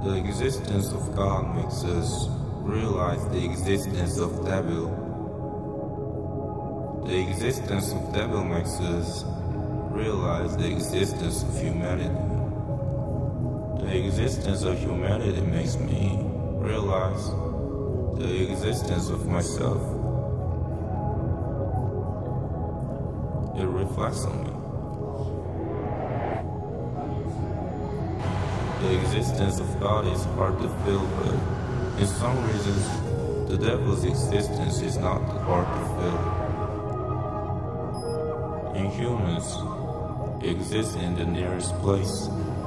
The existence of God makes us realize the existence of devil. The existence of devil makes us realize the existence of humanity. The existence of humanity makes me realize the existence of myself. It reflects on me. The existence of God is hard to feel, but in some reasons, the devil's existence is not hard to feel. In humans, it exists in the nearest place.